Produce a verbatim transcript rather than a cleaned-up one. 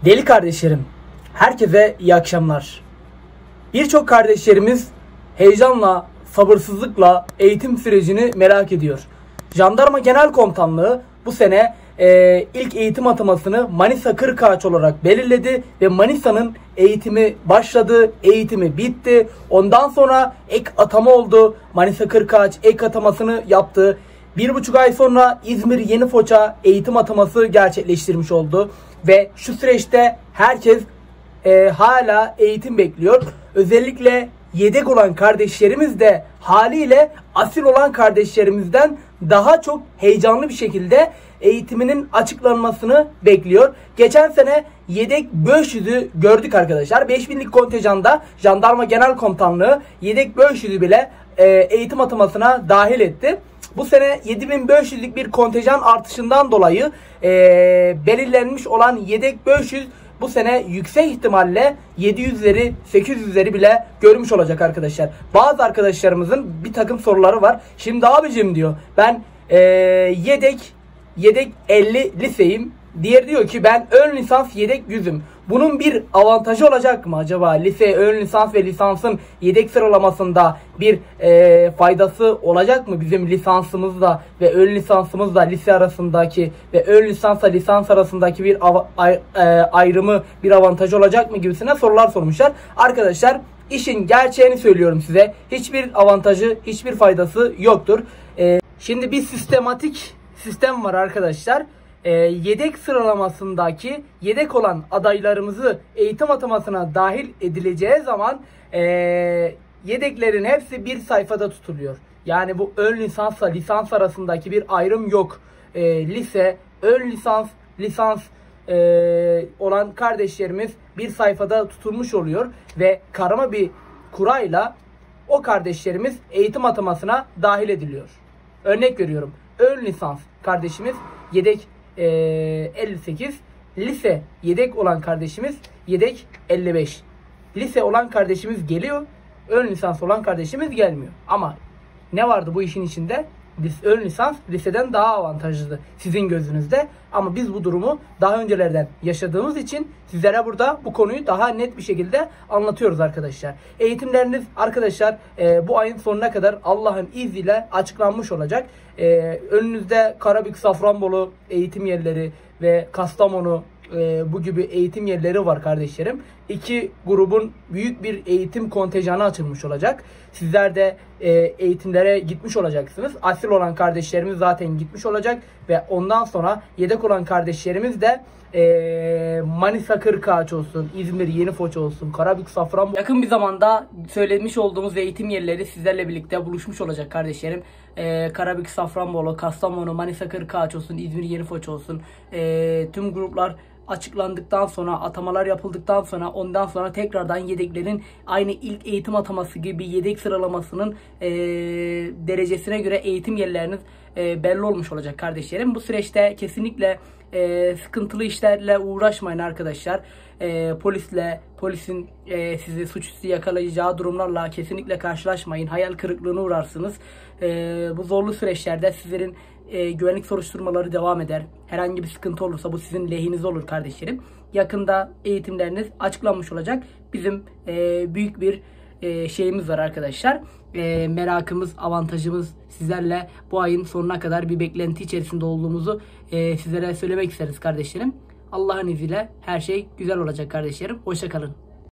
Değerli kardeşlerim, herkese iyi akşamlar. Birçok kardeşlerimiz heyecanla, sabırsızlıkla eğitim sürecini merak ediyor. Jandarma Genel Komutanlığı bu sene e, ilk eğitim atamasını Manisa Kırkağaç olarak belirledi ve Manisa'nın eğitimi başladı, eğitimi bitti. Ondan sonra ek atama oldu. Manisa Kırkağaç ek atamasını yaptı. Bir buçuk ay sonra İzmir Yenifoça eğitim ataması gerçekleştirmiş oldu. Ve şu süreçte herkes e, hala eğitim bekliyor. Özellikle yedek olan kardeşlerimiz de haliyle asil olan kardeşlerimizden daha çok heyecanlı bir şekilde eğitiminin açıklanmasını bekliyor. Geçen sene yedek beş yüzü gördük arkadaşlar. beş binlik kontenjanda Jandarma Genel Komutanlığı yedek beş yüzü bile e, eğitim atamasına dahil etti. Bu sene yedi bin beş yüzlük bir kontenjan artışından dolayı e, belirlenmiş olan yedek beş yüz bu sene yüksek ihtimalle yedi yüzleri sekiz yüzleri bile görmüş olacak arkadaşlar. Bazı arkadaşlarımızın bir takım soruları var. Şimdi abicim diyor, ben e, yedek yedek elli liseyim. Diğer diyor ki ben ön lisans yedek yüzüm. Bunun bir avantajı olacak mı acaba? Lise, ön lisans ve lisansın yedek sıralamasında bir e, faydası olacak mı? Bizim lisansımızla ve ön lisansımızla lise arasındaki ve ön lisansla lisans arasındaki bir ay, e, ayrımı, bir avantajı olacak mı gibisine sorular sormuşlar. Arkadaşlar, işin gerçeğini söylüyorum size. Hiçbir avantajı, hiçbir faydası yoktur. E, şimdi bir sistematik sistem var arkadaşlar. E, yedek sıralamasındaki yedek olan adaylarımızı eğitim atamasına dahil edileceği zaman e, yedeklerin hepsi bir sayfada tutuluyor. Yani bu ön lisansla lisans arasındaki bir ayrım yok. E, lise, ön lisans, lisans e, olan kardeşlerimiz bir sayfada tutulmuş oluyor ve karma bir kurayla o kardeşlerimiz eğitim atamasına dahil ediliyor. Örnek veriyorum. Ön lisans kardeşimiz yedek e, elli sekiz, lise yedek olan kardeşimiz yedek elli beş. Lise olan kardeşimiz geliyor, ön lisans olan kardeşimiz gelmiyor. Ama ne vardı bu işin içinde? Ön lisans liseden daha avantajlı sizin gözünüzde. Ama biz bu durumu daha öncelerden yaşadığımız için sizlere burada bu konuyu daha net bir şekilde anlatıyoruz arkadaşlar. Eğitimleriniz arkadaşlar e, bu ayın sonuna kadar Allah'ın izniyle açıklanmış olacak. E, önünüzde Karabük, Safranbolu eğitim yerleri ve Kastamonu e, bu gibi eğitim yerleri var kardeşlerim. İki grubun büyük bir eğitim kontenjanı açılmış olacak. Sizler de e, eğitimlere gitmiş olacaksınız. Asil olan kardeşlerimiz zaten gitmiş olacak ve ondan sonra yedek olan kardeşlerimiz de e, Manisa Kırkağaç olsun, İzmir Yenifoça olsun, Karabük, Safranbolu. Yakın bir zamanda söylemiş olduğumuz eğitim yerleri sizlerle birlikte buluşmuş olacak kardeşlerim. E, Karabük, Safranbolu, Kastamonu, Manisa Kırkağaç olsun, İzmir Yenifoça olsun. E, tüm gruplar açıklandıktan sonra, atamalar yapıldıktan sonra, ondan sonra tekrardan yedeklerin aynı ilk eğitim ataması gibi yedek sıralamasının e, derecesine göre eğitim yerleriniz e, belli olmuş olacak kardeşlerim. Bu süreçte kesinlikle e, sıkıntılı işlerle uğraşmayın arkadaşlar. E, polisle, polisin e, sizi suçüstü yakalayacağı durumlarla kesinlikle karşılaşmayın. Hayal kırıklığına uğrarsınız. E, bu zorlu süreçlerde sizlerin e, güvenlik soruşturmaları devam eder. Herhangi bir sıkıntı olursa bu sizin lehinize olur kardeşlerim. Yakında eğitimleriniz açıklanmış olacak. Bizim e, büyük bir e, şeyimiz var arkadaşlar. E, merakımız, avantajımız sizlerle bu ayın sonuna kadar bir beklenti içerisinde olduğumuzu e, sizlere söylemek isteriz kardeşlerim. Allah'ın izniyle her şey güzel olacak kardeşlerim. Hoşça kalın.